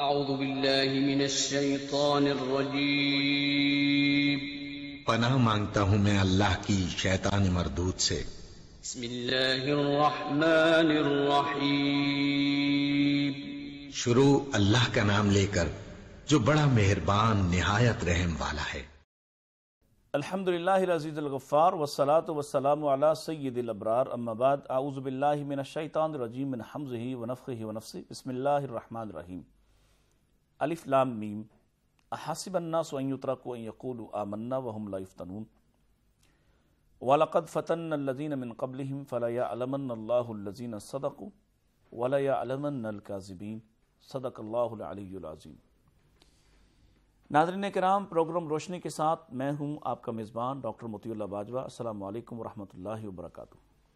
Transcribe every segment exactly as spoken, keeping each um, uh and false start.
اعوذ باللہ من الشیطان الرجیم پناہ مانگتا ہوں میں اللہ کی شیطان مردود سے۔ بسم اللہ الرحمن الرحیم شروع اللہ کا نام لے کر جو بڑا مہربان نہایت رحم والا ہے۔ الحمدللہ العزیز الغفار والصلاة والسلام علی سید الابرار اما بعد اعوذ باللہ من الشیطان الرجیم من حمزہ ونفخہ ونفثہ بسم اللہ الرحمن الرحیم الف لام میم احسب الناس ان یترکوا ان یقولوا آمنا وهم لا یفتنون وَلَقَدْ فَتَنَّ الَّذِينَ مِن قَبْلِهِمْ فَلَيَعْلَمَنَّ اللَّهُ الَّذِينَ صَدَقُوا وَلَيَعْلَمَنَّ الْكَاذِبِينَ صدق اللہ العلی العظیم۔ ناظرین کرام، پروگرام روشنی کے ساتھ میں ہوں آپ کا میزبان ڈاکٹر متی اللہ باجوا۔ السلام علیکم ورحمۃ اللہ وبرکاتہ۔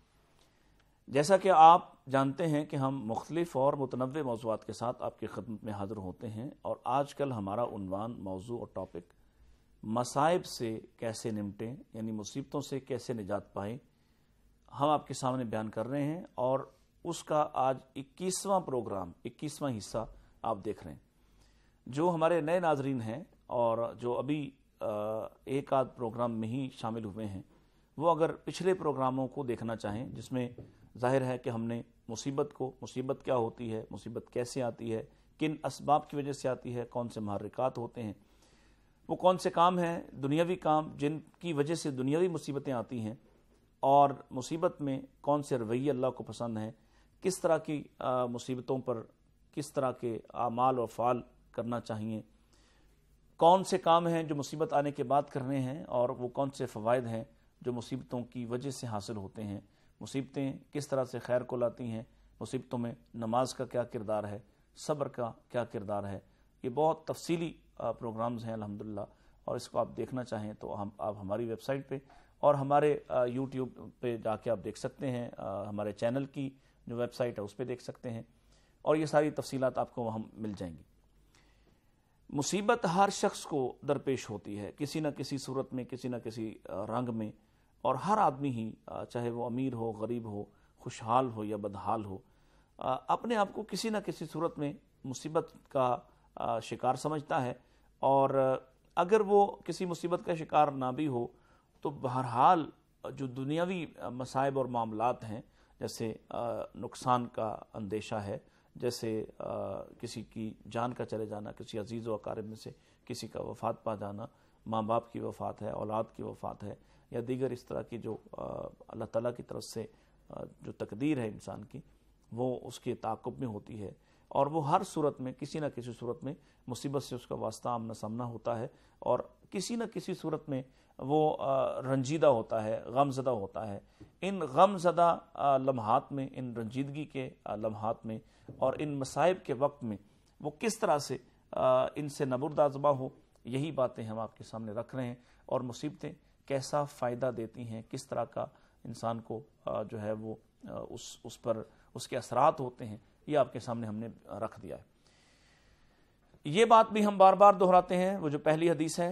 جیسا کہ آپ جانتے ہیں کہ ہم مختلف اور متنوع موضوعات کے ساتھ آپ کی خدمت میں حاضر ہوتے ہیں، اور آج کل ہمارا عنوان، موضوع اور ٹاپک مصائب سے کیسے نمٹیں، یعنی مصیبتوں سے کیسے نجات پائیں، ہم آپ کے سامنے بیان کر رہے ہیں، اور اس کا آج اکیسواں پروگرام، اکیسواں حصہ آپ دیکھ رہے ہیں۔ جو ہمارے نئے ناظرین ہیں اور جو ابھی ایک آدھ پروگرام میں ہی شامل ہوئے ہیں، وہ اگر پچھلے پروگراموں کو دیکھنا چاہیں، جس میں ظاہر ہے کہ ہم نے مصیبت کو، مصیبت کیا ہوتی ہے، مصیبت کیسے آتی ہے، کن اسباب کی وجہ سے آتی ہے، کون سے محرکات ہوتے ہیں، وہ کون سے کام ہیں، دنیاوی کام جن کی وجہ سے دنیاوی مصیبتیں آتی ہیں، اور مصیبت میں کون سے رویے اللہ کو پسند ہیں، کس طرح کی مصیبتوں پر کس طرح کے اعمال و افعال کرنا چاہیے، کون سے کام ہیں جو مصیبت آنے کے بعد کرنے ہیں، اور وہ کون سے فوائد ہیں جو مصیبتوں کی وجہ سے حاصل ہوتے ہیں، مصیبتیں کس طرح سے خیر کو لاتی ہیں، مصیبتوں میں نماز کا کیا کردار ہے، صبر کا کیا کردار ہے۔ یہ بہت تفصیلی پروگرامز ہیں الحمدللہ، اور اس کو آپ دیکھنا چاہیں تو ہم آپ ہماری ویب سائٹ پہ اور ہمارے یوٹیوب پہ جا کے آپ دیکھ سکتے ہیں، ہمارے چینل کی جو ویب سائٹ ہے اس پہ دیکھ سکتے ہیں، اور یہ ساری تفصیلات آپ کو وہاں مل جائیں گی۔ مصیبت ہر شخص کو درپیش ہوتی ہے، کسی نہ کسی صورت میں، کسی نہ کسی رنگ میں، اور ہر آدمی ہی، چاہے وہ امیر ہو، غریب ہو، خوشحال ہو یا بدحال ہو، اپنے آپ کو کسی نہ کسی صورت میں مصیبت کا شکار سمجھتا ہے، اور اگر وہ کسی مصیبت کا شکار نہ بھی ہو تو بہرحال جو دنیاوی مصائب اور معاملات ہیں، جیسے نقصان کا اندیشہ ہے، جیسے کسی کی جان کا چلے جانا، کسی عزیز و اقارب میں سے کسی کا وفات پا جانا، ماں باپ کی وفات ہے، اولاد کی وفات ہے، یا دیگر اس طرح کی جو اللہ تعالیٰ کی طرف سے جو تقدیر ہے انسان کی، وہ اس کے تعاقب میں ہوتی ہے، اور وہ ہر صورت میں، کسی نہ کسی صورت میں مصیبت سے اس کا واسطہ آمنا سامنا ہوتا ہے، اور کسی نہ کسی صورت میں وہ رنجیدہ ہوتا ہے، غم زدہ ہوتا ہے۔ ان غم زدہ لمحات میں، ان رنجیدگی کے لمحات میں اور ان مصائب کے وقت میں وہ کس طرح سے ان سے نبردآزما ہو، یہی باتیں ہم آپ کے سامنے رکھ رہے ہیں، اور مصیبتیں کیسا فائدہ دیتی ہیں، کس طرح کا انسان کو جو ہے وہ اس اس پر اس کے اثرات ہوتے ہیں، یہ آپ کے سامنے ہم نے رکھ دیا ہے۔ یہ بات بھی ہم بار بار دہراتے ہیں، وہ جو پہلی حدیث ہے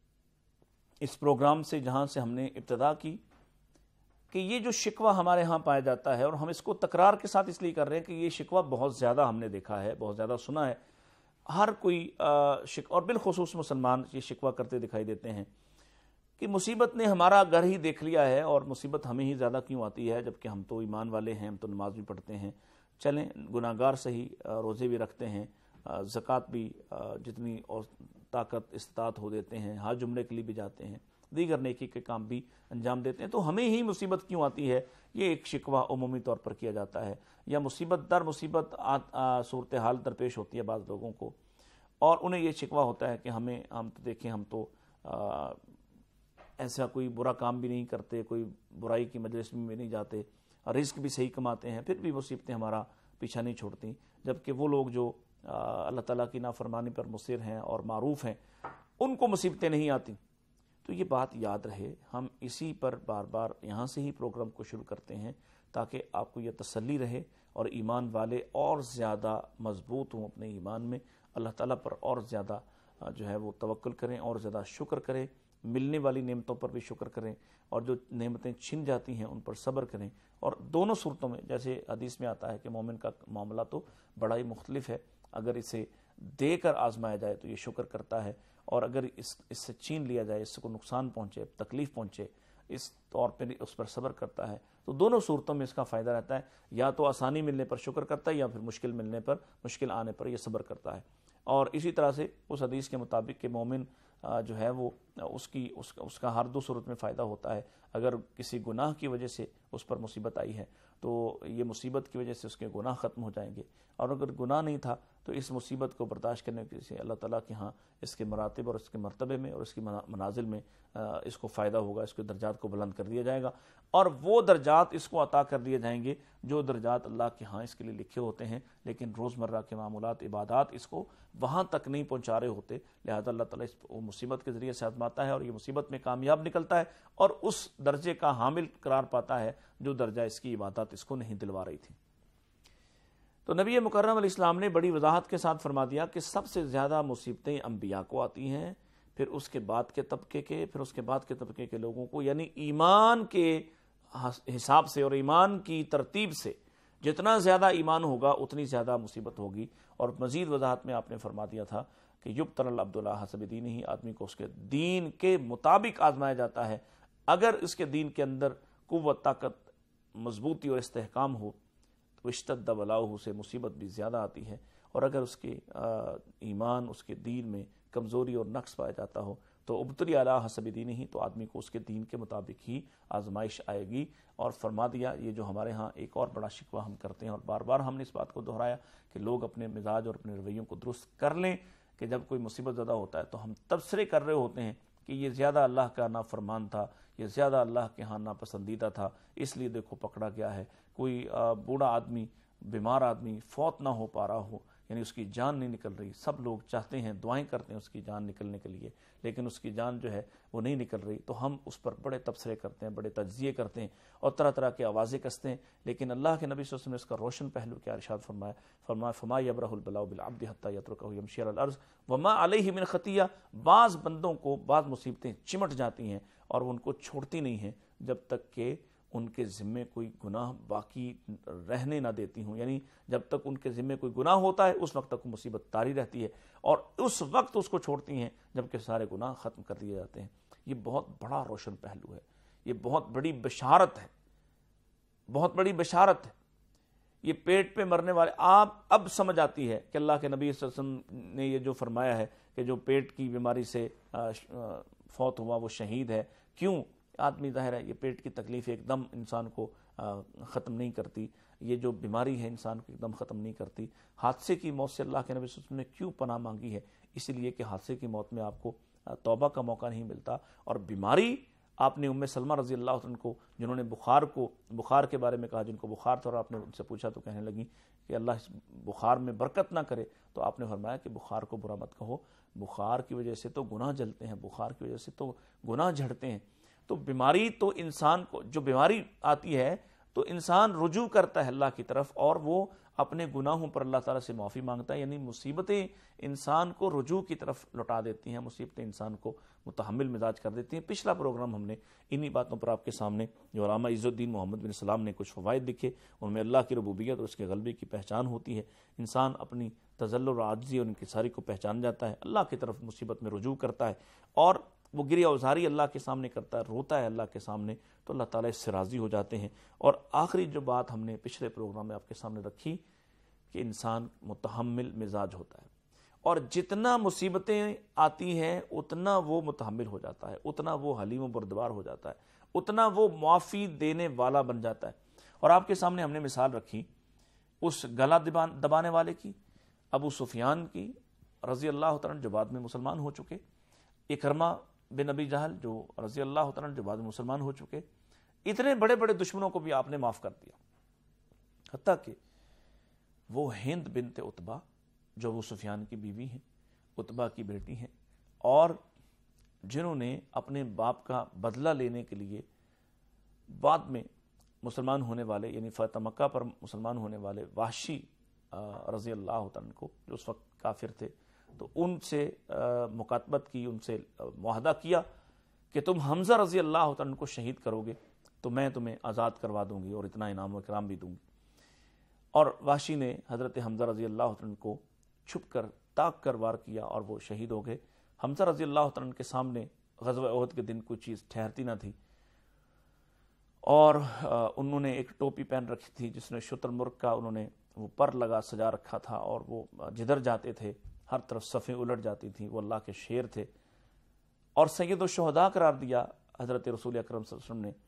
اس پروگرام سے، جہاں سے ہم نے ابتدا کی، کہ یہ جو شکوہ ہمارے ہاں پایا جاتا ہے، اور ہم اس کو تکرار کے ساتھ اس لیے کر رہے ہیں کہ یہ شکوہ بہت زیادہ ہم نے دیکھا ہے، بہت زیادہ سنا ہے، ہر کوئی شکوہ، اور بالخصوص مسلمان یہ شکوہ کرتے دکھائی دیتے ہیں کہ مصیبت نے ہمارا گھر ہی دیکھ لیا ہے، اور مصیبت ہمیں ہی زیادہ کیوں آتی ہے، جبکہ ہم تو ایمان والے ہیں، ہم تو نماز بھی پڑھتے ہیں، چلیں گناہگار صحیح، روزے بھی رکھتے ہیں، زکوٰۃ بھی جتنی اور طاقت استطاعت ہو دیتے ہیں، حج عمرے کے لیے بھی جاتے ہیں، دیگر نیکی کے کام بھی انجام دیتے ہیں، تو ہمیں ہی مصیبت کیوں آتی ہے، یہ ایک شکوہ عمومی طور پر کیا جاتا ہے، یا مصیبت در مصیبت صورتحال درپیش ہوتی ہے بعض لوگوں کو، اور انہیں یہ شکوہ ہوتا ہے کہ ہمیں ہم تو دیکھیں، ہم تو ایسا کوئی برا کام بھی نہیں کرتے، کوئی برائی کی مجلس میں بھی نہیں جاتے، رزق بھی صحیح کماتے ہیں، پھر بھی مصیبتیں ہمارا پیچھا نہیں چھوڑتی، جبکہ وہ لوگ جو اللہ تعالیٰ کی نافرمانی پر مصر ہیں اور معروف ہیں، ان کو مصیبتیں نہیں آتی۔ تو یہ بات یاد رہے، ہم اسی پر بار بار یہاں سے ہی پروگرام کو شروع کرتے ہیں، تاکہ آپ کو یہ تسلی رہے، اور ایمان والے اور زیادہ مضبوط ہوں اپنے ایمان میں، اللہ تعالیٰ پر اور زیادہ جو ہے وہ توکل کریں، اور زیادہ شکر کریں، ملنے والی نعمتوں پر بھی شکر کریں، اور جو نعمتیں چھن جاتی ہیں ان پر صبر کریں، اور دونوں صورتوں میں، جیسے حدیث میں آتا ہے کہ مومن کا معاملہ تو بڑا ہی مختلف ہے، اگر اسے دے کر آزمایا جائے تو یہ شکر کرتا ہے، اور اگر اس اس سے چھین لیا جائے، اس کو نقصان پہنچے، تکلیف پہنچے، اس طور پہ اس پر صبر کرتا ہے، تو دونوں صورتوں میں اس کا فائدہ رہتا ہے، یا تو آسانی ملنے پر شکر کرتا ہے یا پھر مشکل ملنے پر، مشکل آنے پر یہ صبر کرتا ہے۔ اور اسی طرح سے اس حدیث کے مطابق کہ مومن جو ہے وہ اس کی اس کا, اس کا ہر دو صورت میں فائدہ ہوتا ہے۔ اگر کسی گناہ کی وجہ سے اس پر مصیبت آئی ہے تو یہ مصیبت کی وجہ سے اس کے گناہ ختم ہو جائیں گے، اور اگر گناہ نہیں تھا تو اس مصیبت کو برداشت کرنے کے سے اللہ تعالیٰ کے ہاں اس کے مراتب اور اس کے مرتبے میں اور اس کی منازل میں اس کو فائدہ ہوگا، اس کے درجات کو بلند کر دیا جائے گا، اور وہ درجات اس کو عطا کر دیے جائیں گے جو درجات اللہ کے ہاں اس کے لیے لکھے ہوتے ہیں، لیکن روزمرہ کے معمولات، عبادات اس کو وہاں تک نہیں پہنچا رہے ہوتے، لہذا اللہ تعالیٰ اس مصیبت کے ذریعے سے آزماتا ہے اور یہ مصیبت میں کامیاب نکلتا ہے اور اس درجے کا حامل قرار پاتا ہے جو درجہ اس کی عبادات اس کو نہیں دلوا رہی تھی۔ تو نبی مکرم علیہ السلام نے بڑی وضاحت کے ساتھ فرما دیا کہ سب سے زیادہ مصیبتیں انبیاء کو آتی ہیں، پھر اس کے بعد کے طبقے کے پھر اس کے بعد کے طبقے کے لوگوں کو، یعنی ایمان کے حساب سے اور ایمان کی ترتیب سے جتنا زیادہ ایمان ہوگا اتنی زیادہ مصیبت ہوگی۔ اور مزید وضاحت میں آپ نے فرما دیا تھا کہ یبتلی العبد اللہ حسب دینہ، ہی آدمی کو اس کے دین کے مطابق آزمایا جاتا ہے۔ اگر اس کے دین کے اندر قوت، طاقت، مضبوطی اور استحکام ہو تو اشتد بلاؤہ سے مصیبت بھی زیادہ آتی ہے، اور اگر اس کے ایمان، اس کے دین میں کمزوری اور نقص پایا جاتا ہو تو ابتلی علی حسب دینہ، ہی تو آدمی کو اس کے دین کے مطابق ہی آزمائش آئے گی۔ اور فرما دیا یہ جو ہمارے ہاں ایک اور بڑا شکوہ ہم کرتے ہیں، اور بار بار ہم نے اس بات کو دہرایا کہ لوگ اپنے مزاج اور اپنے رویوں کو درست کر لیں کہ جب کوئی مصیبت زدہ ہوتا ہے تو ہم تبصرے کر رہے ہوتے ہیں کہ یہ زیادہ اللہ کا نافرمان تھا، یہ زیادہ اللہ کے ہاں ناپسندیدہ تھا، اس لیے دیکھو پکڑا گیا ہے۔ کوئی بوڑھا آدمی، بیمار آدمی فوت نہ ہو پا رہا ہو، یعنی اس کی جان نہیں نکل رہی، سب لوگ چاہتے ہیں، دعائیں کرتے ہیں اس کی جان نکلنے کے لیے، لیکن اس کی جان جو ہے وہ نہیں نکل رہی، تو ہم اس پر بڑے تبصرے کرتے ہیں، بڑے تجزیے کرتے ہیں اور طرح طرح کے آوازیں کستے ہیں، لیکن اللہ کے نبی صلی اللہ علیہ وسلم نے اس کا روشن پہلو کیا ارشاد فرمایا، فرمایا فما یبرح البلاء بالعبد حتى يتركه يمشي على الارض وما عليه من خطیہ، بعض بندوں کو بعض مصیبتیں چمٹ جاتی ہیں اور وہ ان کو چھوڑتی نہیں ہیں جب تک کہ ان کے ذمے کوئی گناہ باقی رہنے نہ دیتی ہوں، یعنی جب تک ان کے ذمے کوئی گناہ ہوتا ہے اس وقت تک وہ مصیبت طاری رہتی ہے، اور اس وقت اس کو چھوڑتی ہیں جبکہ سارے گناہ ختم کر دیے جاتے ہیں۔ یہ بہت بڑا روشن پہلو ہے، یہ بہت بڑی بشارت ہے، بہت بڑی بشارت ہے۔ یہ پیٹ پہ مرنے والے، آپ اب سمجھ آتی ہے کہ اللہ کے نبی صلی اللہ علیہ وسلم نے یہ جو فرمایا ہے کہ جو پیٹ کی بیماری سے فوت ہوا وہ شہید ہے۔ کیوں؟ آدمی ظاہر ہے یہ پیٹ کی تکلیف ایک دم انسان کو ختم نہیں کرتی، یہ جو بیماری ہے انسان کو ایک دم ختم نہیں کرتی۔ حادثے کی موت سے اللہ کے نبی صلی اللہ علیہ وسلم نے کیوں پناہ مانگی ہے؟ اس لیے کہ حادثے کی موت میں آپ کو توبہ کا موقع نہیں ملتا، اور بیماری آپ نے ام سلمہ رضی اللہ عنہ کو، جنہوں نے بخار کو بخار کے بارے میں کہا، جن کو بخار تھا، اور آپ نے ان سے پوچھا تو کہنے لگی کہ اللہ اس بخار میں برکت نہ کرے، تو آپ نے فرمایا کہ بخار کو برا مت کہو، بخار کی وجہ سے تو گناہ جلتے ہیں، بخار کی وجہ سے تو گناہ جھڑتے ہیں۔ تو بیماری تو انسان کو، جو بیماری آتی ہے تو انسان رجوع کرتا ہے اللہ کی طرف اور وہ اپنے گناہوں پر اللہ تعالیٰ سے معافی مانگتا ہے، یعنی مصیبتیں انسان کو رجوع کی طرف لوٹا دیتی ہیں، مصیبتیں انسان کو متحمل مزاج کر دیتی ہیں۔ پچھلا پروگرام ہم نے انہی باتوں پر آپ کے سامنے، جو علامہ عز الدین محمد بن سلام نے کچھ فوائد لکھے، ان میں اللہ کی ربوبیت اور اس کے غلبے کی پہچان ہوتی ہے، انسان اپنی تذلل اور عاجزی اور انکساری کو پہچان جاتا ہے، اللہ کی طرف مصیبت میں رجوع کرتا ہے اور وہ گریہ اوزاری اللہ کے سامنے کرتا ہے، روتا ہے اللہ کے سامنے، تو اللہ تعالیٰ اس سے راضی ہو جاتے ہیں۔ اور آخری جو بات ہم نے پچھلے پروگرام میں آپ کے سامنے رکھی کہ انسان متحمل مزاج ہوتا ہے، اور جتنا مصیبتیں آتی ہیں اتنا وہ متحمل ہو جاتا ہے، اتنا وہ حلیم و بردبار ہو جاتا ہے، اتنا وہ معافی دینے والا بن جاتا ہے۔ اور آپ کے سامنے ہم نے مثال رکھی اس گلا دبانے والے کی، ابو سفیان کی رضی اللہ تعالیٰ جو بعد میں مسلمان ہو چکے، اکرمہ بن ابی جہل جو رضی اللہ تعالیٰ جو بعد میں مسلمان ہو چکے، اتنے بڑے بڑے دشمنوں کو بھی آپ نے معاف کر دیا، حتیٰ کہ وہ ہند بنت عتبہ جو ابو سفیان کی بیوی ہیں، عتبہ کی بیٹی ہیں، اور جنہوں نے اپنے باپ کا بدلہ لینے کے لیے بعد میں مسلمان ہونے والے، یعنی فتح مکہ پر مسلمان ہونے والے وحشی رضی اللہ عنہ کو، جو اس وقت کافر تھے، تو ان سے مکاتبت کی، ان سے معاہدہ کیا کہ تم حمزہ رضی اللہ عنہ کو شہید کرو گے تو میں تمہیں آزاد کروا دوں گی اور اتنا انعام و اکرام بھی دوں گی۔ اور وحشی نے حضرت حمزہ رضی اللہ عنہ کو چھپ کر تاک کر وار کیا اور وہ شہید ہو گئے۔ حمزہ رضی اللہ تعالیٰ عنہ کے سامنے غزوہ احد کے دن کوئی چیز ٹھہرتی نہ تھی، اور انہوں نے ایک ٹوپی پہن رکھی تھی جس نے شتر مرغ کا انہوں نے وہ پر لگا سجا رکھا تھا، اور وہ جدھر جاتے تھے ہر طرف صفیں الٹ جاتی تھیں، وہ اللہ کے شیر تھے، اور سید الشہداء قرار دیا حضرت رسول اکرم صلی اللہ علیہ وسلم نے۔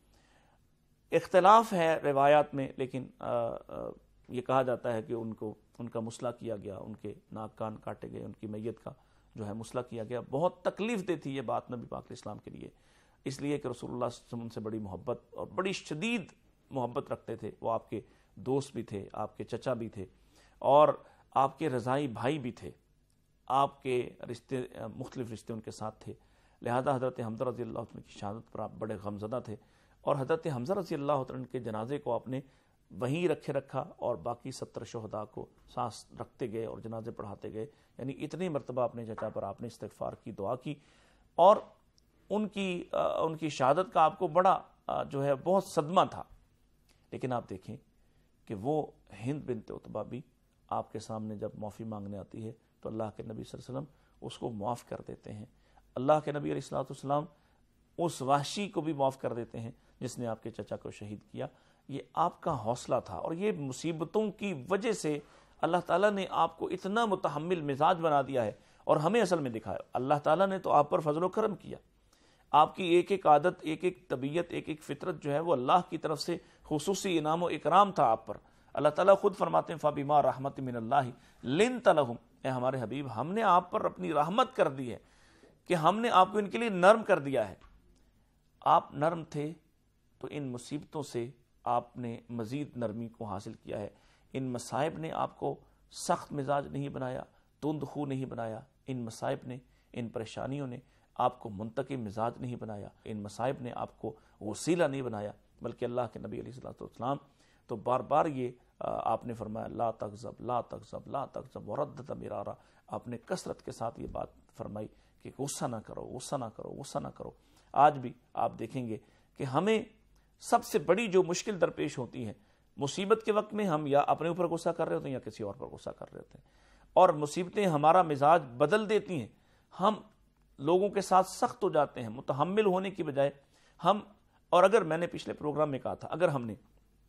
اختلاف ہے روایات میں، لیکن آ آ یہ کہا جاتا ہے کہ ان کو ان کا مسئلہ کیا گیا، ان کے ناک کان کاٹے گئے، ان کی میت کا جو ہے مسئلہ کیا گیا۔ بہت تکلیف دہ تھی یہ بات نبی پاک علیہ السلام کے لیے، اس لیے کہ رسول اللہ صلی اللہ علیہ وسلم سے بڑی محبت اور بڑی شدید محبت رکھتے تھے۔ وہ آپ کے دوست بھی تھے، آپ کے چچا بھی تھے، اور آپ کے رضائی بھائی بھی تھے، آپ کے رشتے مختلف رشتے ان کے ساتھ تھے، لہذا حضرت حمزہ رضی اللہ عنہ کی شہادت پر آپ بڑے غمزدہ تھے، اور حضرت حمزہ رضی اللہ عنہ کے جنازے کو آپ نے وہیں رکھے رکھا، اور باقی ستر شہداء کو سانس رکھتے گئے اور جنازے پڑھاتے گئے۔ یعنی اتنی مرتبہ اپنے چچا پر آپ نے استغفار کی، دعا کی، اور ان کی ان کی شہادت کا آپ کو بڑا جو ہے بہت صدمہ تھا۔ لیکن آپ دیکھیں کہ وہ ہند بنت عتبہ بھی آپ کے سامنے جب معافی مانگنے آتی ہے تو اللہ کے نبی صلی اللہ علیہ وسلم اس کو معاف کر دیتے ہیں۔ اللہ کے نبی علیہ الصلوۃ والسلام اس وحشی کو بھی معاف کر دیتے ہیں جس نے آپ کے چچا کو شہید کیا۔ یہ آپ کا حوصلہ تھا، اور یہ مصیبتوں کی وجہ سے اللہ تعالیٰ نے آپ کو اتنا متحمل مزاج بنا دیا ہے، اور ہمیں اصل میں دکھایا اللہ تعالیٰ نے تو آپ پر فضل و کرم کیا۔ آپ کی ایک ایک عادت، ایک ایک طبیعت، ایک ایک فطرت جو ہے وہ اللہ کی طرف سے خصوصی انعام و اکرام تھا آپ پر۔ اللہ تعالیٰ خود فرماتے ہیں فَبِمَا رَحْمَةٍ مِّنَ اللَّهِ لِنْتَ لَهُمْ، اے ہمارے حبیب ہم نے آپ پر اپنی رحمت کر دی ہے کہ ہم نے آپ کو ان کے لیے نرم کر دیا ہے۔ آپ نرم تھے تو ان مصیبتوں سے آپ نے مزید نرمی کو حاصل کیا ہے۔ ان مصائب نے آپ کو سخت مزاج نہیں بنایا، تند خو نہیں بنایا، ان مصائب نے، ان پریشانیوں نے آپ کو منتقم مزاج نہیں بنایا، ان مصائب نے آپ کو غسیلہ نہیں بنایا، بلکہ اللہ کے نبی علیہ الصلوۃ والسلام تو بار بار یہ آپ نے فرمایا لا تغضب لا تغضب لا تغضب وردد مرارا، آپ نے کثرت کے ساتھ یہ بات فرمائی کہ غصہ نہ کرو، غصہ نہ کرو، غصہ نہ کرو۔ آج بھی آپ دیکھیں گے کہ ہمیں سب سے بڑی جو مشکل درپیش ہوتی ہے مصیبت کے وقت میں، ہم یا اپنے اوپر غصہ کر رہے ہوتے ہیں یا کسی اور پر غصہ کر رہے ہوتے ہیں، اور مصیبتیں ہمارا مزاج بدل دیتی ہیں، ہم لوگوں کے ساتھ سخت ہو جاتے ہیں متحمل ہونے کی بجائے ہم۔ اور اگر میں نے پچھلے پروگرام میں کہا تھا، اگر ہم نے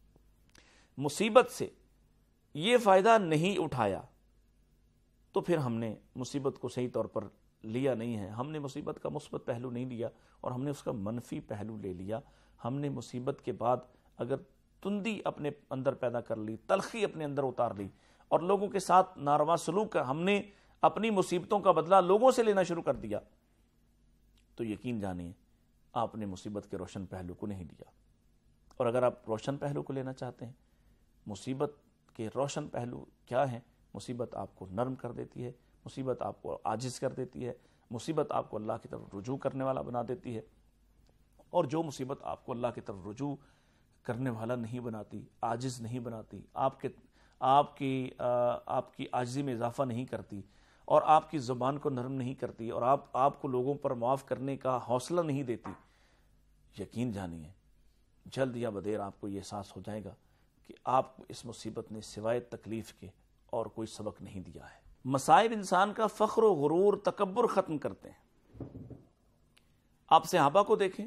مصیبت سے یہ فائدہ نہیں اٹھایا تو پھر ہم نے مصیبت کو صحیح طور پر لیا نہیں ہے، ہم نے مصیبت کا مثبت پہلو نہیں لیا اور ہم نے اس کا منفی پہلو لے لیا۔ ہم نے مصیبت کے بعد اگر تندی اپنے اندر پیدا کر لی، تلخی اپنے اندر اتار لی، اور لوگوں کے ساتھ ناروا سلوک کر ہم نے اپنی مصیبتوں کا بدلہ لوگوں سے لینا شروع کر دیا، تو یقین جانیے آپ نے مصیبت کے روشن پہلو کو نہیں لیا۔ اور اگر آپ روشن پہلو کو لینا چاہتے ہیں، مصیبت کے روشن پہلو کیا ہیں؟ مصیبت آپ کو نرم کر دیتی ہے، مصیبت آپ کو عاجز کر دیتی ہے، مصیبت آپ کو اللہ کی طرف رجوع کرنے والا بنا دیتی ہے، اور جو مصیبت آپ کو اللہ کی طرف رجوع کرنے والا نہیں بناتی، عاجز نہیں بناتی، آپ کے آپ کی آپ کی عاجزی میں اضافہ نہیں کرتی، اور آپ کی زبان کو نرم نہیں کرتی، اور آپ آپ کو لوگوں پر معاف کرنے کا حوصلہ نہیں دیتی، یقین جانیے جلد یا بدیر آپ کو یہ احساس ہو جائے گا کہ آپ کو اس مصیبت نے سوائے تکلیف کے اور کوئی سبق نہیں دیا ہے۔ مصائب انسان کا فخر و غرور، تکبر ختم کرتے ہیں۔ آپ صحابہ کو دیکھیں،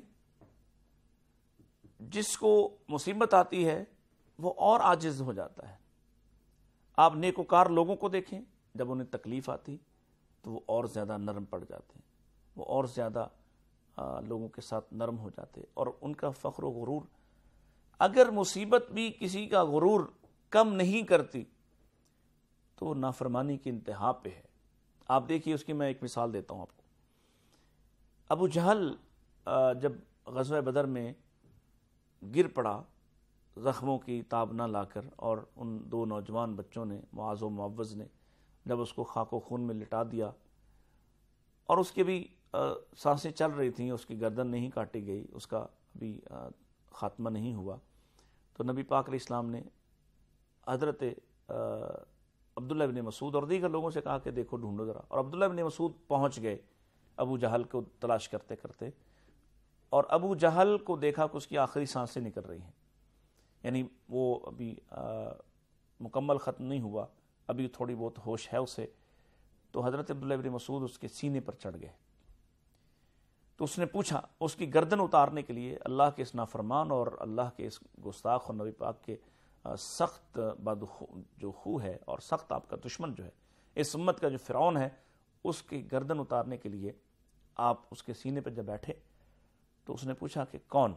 جس کو مصیبت آتی ہے وہ اور عاجز ہو جاتا ہے۔ آپ نیکوکار لوگوں کو دیکھیں، جب انہیں تکلیف آتی تو وہ اور زیادہ نرم پڑ جاتے ہیں، وہ اور زیادہ لوگوں کے ساتھ نرم ہو جاتے ہیں، اور ان کا فخر و غرور، اگر مصیبت بھی کسی کا غرور کم نہیں کرتی تو وہ نافرمانی کی انتہا پہ ہے۔ آپ دیکھیے، اس کی میں ایک مثال دیتا ہوں آپ کو۔ ابو جہل جب غزوہ بدر میں گر پڑا زخموں کی تاب نہ لا کر، اور ان دو نوجوان بچوں نے، معاذ و معوذ نے، جب اس کو خاک و خون میں لٹا دیا، اور اس کے بھی سانسیں چل رہی تھیں، اس کی گردن نہیں کاٹی گئی، اس کا بھی خاتمہ نہیں ہوا، تو نبی پاک علیہ السلام نے حضرت عبداللہ بن مسعود اور دیگر لوگوں سے کہا کہ دیکھو ڈھونڈو ذرا، اور عبداللہ بن مسعود پہنچ گئے ابو جہل کو تلاش کرتے کرتے، اور ابو جہل کو دیکھا کہ اس کی آخری سانسیں نکل رہی ہیں، یعنی وہ ابھی مکمل ختم نہیں ہوا، ابھی تھوڑی بہت ہوش ہے اسے، تو حضرت عبداللہ ابن مسعود اس کے سینے پر چڑھ گئے. تو اس نے پوچھا, اس کی گردن اتارنے کے لیے اللہ کے اس نافرمان اور اللہ کے اس گستاخ اور نبی پاک کے سخت بدخو جو خو ہے اور سخت آپ کا دشمن جو ہے, اس امت کا جو فرعون ہے, اس کی گردن اتارنے کے لیے آپ اس کے سینے پر جب بیٹھے تو اس نے پوچھا کہ کون؟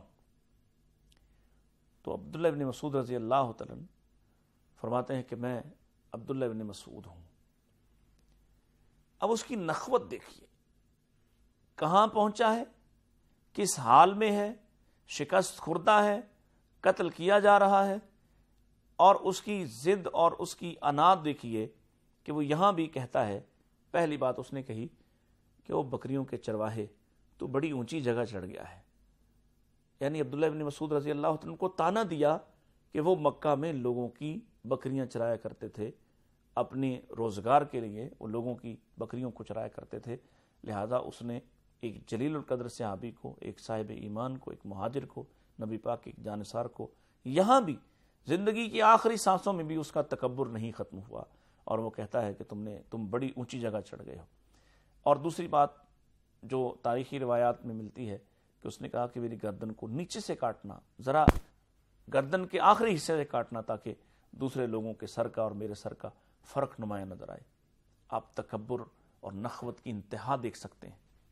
تو عبداللہ ابن مسعود رضی اللہ تعالیٰ فرماتے ہیں کہ میں عبداللہ ابن مسعود ہوں. اب اس کی نخوت دیکھیے, کہاں پہنچا ہے, کس حال میں ہے, شکست خوردہ ہے, قتل کیا جا رہا ہے, اور اس کی ضد اور اس کی عناد دیکھیے کہ وہ یہاں بھی کہتا ہے. پہلی بات اس نے کہی کہ وہ بکریوں کے چرواہے تو بڑی اونچی جگہ چڑھ گیا ہے, یعنی عبداللہ ابن مسعود رضی اللہ عنہ کو تانا دیا کہ وہ مکہ میں لوگوں کی بکریاں چرایا کرتے تھے, اپنے روزگار کے لیے وہ لوگوں کی بکریوں کو چرایا کرتے تھے. لہذا اس نے ایک جلیل القدر صحابی کو, ایک صاحب ایمان کو, ایک مہاجر کو, نبی پاک کے ایک جانثار کو, یہاں بھی زندگی کی آخری سانسوں میں بھی اس کا تکبر نہیں ختم ہوا, اور وہ کہتا ہے کہ تم نے تم بڑی اونچی جگہ چڑھ گئے ہو. اور دوسری بات جو تاریخی روایات میں ملتی ہے کہ اس نے کہا کہ میری گردن کو نیچے سے کاٹنا, ذرا گردن کے آخری حصے سے کاٹنا, تاکہ دوسرے لوگوں کے سر کا اور میرے سر کا فرق نمایاں نظر آئے. آپ تکبر اور نخوت کی انتہا دیکھ سکتے ہیں.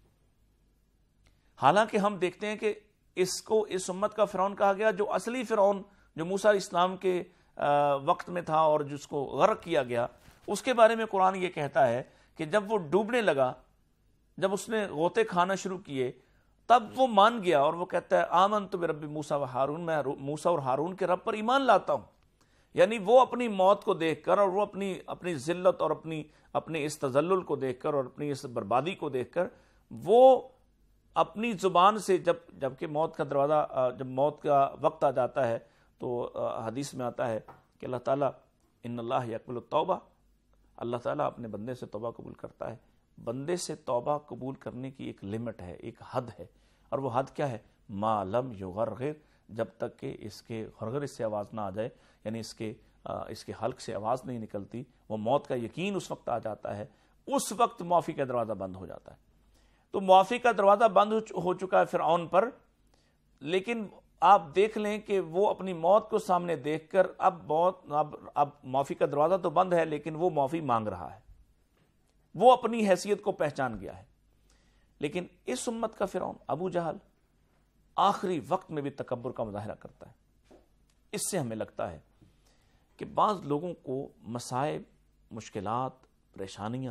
حالانکہ ہم دیکھتے ہیں کہ اس کو اس امت کا فرعون کہا گیا, جو اصلی فرعون جو موسیٰ علیہ السلام کے وقت میں تھا اور جس کو غرق کیا گیا, اس کے بارے میں قرآن یہ کہتا ہے کہ جب وہ ڈوبنے لگا, جب اس نے غوطے کھانا شروع کیے, تب وہ مان گیا اور وہ کہتا ہے آمنت برب موسیٰ و ہارون, میں موسیٰ اور ہارون کے رب پر ایمان لاتا ہوں. یعنی وہ اپنی موت کو دیکھ کر اور وہ اپنی اپنی ذلت اور اپنی اپنے اس تذلل کو دیکھ کر اور اپنی اس بربادی کو دیکھ کر وہ اپنی زبان سے جب جبکہ موت کا دروازہ, جب موت کا وقت آ جاتا ہے تو حدیث میں آتا ہے کہ اللہ تعالیٰ ان اللہ یقبل التوبہ, اللہ تعالیٰ اپنے بندے سے توبہ قبول کرتا ہے. بندے سے توبہ قبول کرنے کی ایک لمٹ ہے, ایک حد ہے, اور وہ حد کیا ہے؟ ما لم یغرغر, جب تک کہ اس کے غرغر سے آواز نہ آ جائے, یعنی اس کے اس کے حلق سے آواز نہیں نکلتی, وہ موت کا یقین اس وقت آ جاتا ہے, اس وقت معافی کا دروازہ بند ہو جاتا ہے. تو معافی کا دروازہ بند ہو چکا ہے فرعون پر, لیکن آپ دیکھ لیں کہ وہ اپنی موت کو سامنے دیکھ کر اب موت اب اب معافی کا دروازہ تو بند ہے, لیکن وہ معافی مانگ رہا ہے, وہ اپنی حیثیت کو پہچان گیا ہے. لیکن اس امت کا فرعون ابو جہل آخری وقت میں بھی تکبر کا مظاہرہ کرتا ہے. اس سے ہمیں لگتا ہے کہ بعض لوگوں کو مصائب, مشکلات, پریشانیاں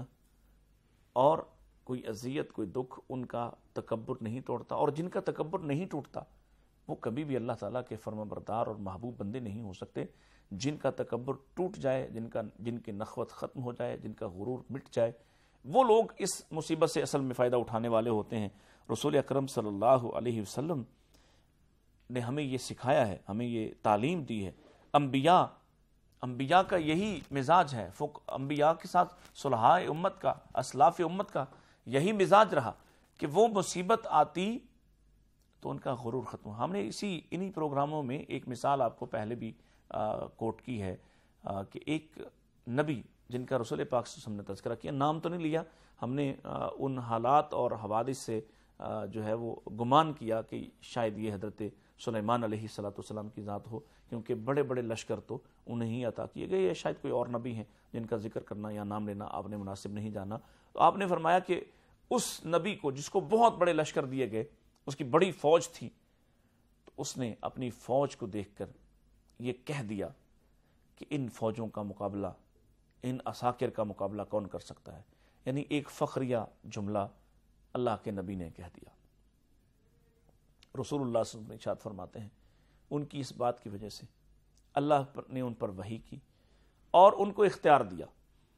اور کوئی اذیت, کوئی دکھ, ان کا تکبر نہیں توڑتا, اور جن کا تکبر نہیں ٹوٹتا وہ کبھی بھی اللہ تعالیٰ کے فرما بردار اور محبوب بندے نہیں ہو سکتے. جن کا تکبر ٹوٹ جائے, جن کا جن کی نخوت ختم ہو جائے, جن کا غرور مٹ جائے, وہ لوگ اس مصیبت سے اصل میں فائدہ اٹھانے والے ہوتے ہیں. رسول اکرم صلی اللہ علیہ وسلم نے ہمیں یہ سکھایا ہے, ہمیں یہ تعلیم دی ہے. انبیاء انبیاء کا یہی مزاج ہے, انبیاء کے ساتھ صلحاء امت کا, اسلاف امت کا یہی مزاج رہا کہ وہ مصیبت آتی تو ان کا غرور ختم. ہم نے اسی انہی پروگراموں میں ایک مثال آپ کو پہلے بھی کوٹ کی ہے کہ ایک نبی جن کا رسول پاک صلی اللہ علیہ وسلم نے تذکرہ کیا, نام تو نہیں لیا, ہم نے ان حالات اور حوادث سے جو ہے وہ گمان کیا کہ شاید یہ حضرت سلیمان علیہ الصلوۃ والسلام کی ذات ہو, کیونکہ بڑے بڑے لشکر تو انہیں ہی عطا کیے گئے, یا شاید کوئی اور نبی ہیں جن کا ذکر کرنا یا نام لینا آپ نے مناسب نہیں جانا. تو آپ نے فرمایا کہ اس نبی کو جس کو بہت بڑے لشکر دیے گئے, اس کی بڑی فوج تھی, تو اس نے اپنی فوج کو دیکھ کر یہ کہہ دیا کہ ان فوجوں کا مقابلہ, ان عساکر کا مقابلہ کون کر سکتا ہے. یعنی ایک فخریہ جملہ اللہ کے نبی نے کہہ دیا. رسول اللہ صلی اللہ علیہ وسلم ارشاد فرماتے ہیں ان کی اس بات کی وجہ سے اللہ نے ان پر وحی کی اور ان کو اختیار دیا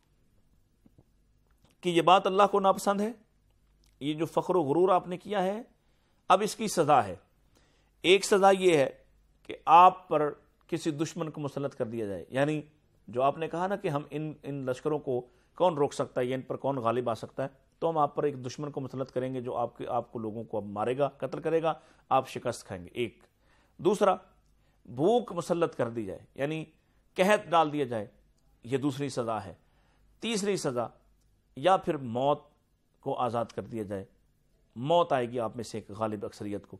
کہ یہ بات اللہ کو ناپسند ہے, یہ جو فخر و غرور آپ نے کیا ہے, اب اس کی سزا ہے. ایک سزا یہ ہے کہ آپ پر کسی دشمن کو مسلط کر دیا جائے, یعنی جو آپ نے کہا نا کہ ہم ان ان لشکروں کو کون روک سکتا ہے یا ان پر کون غالب آ سکتا ہے, تو ہم آپ پر ایک دشمن کو مسلط کریں گے جو آپ کے آپ کو لوگوں کو اب مارے گا, قتل کرے گا, آپ شکست کھائیں گے. ایک دوسرا, بھوک مسلط کر دی جائے, یعنی قحط ڈال دیا جائے, یہ دوسری سزا ہے. تیسری سزا یا پھر موت کو آزاد کر دیا جائے. موت آئے گی آپ میں سے ایک غالب اکثریت کو.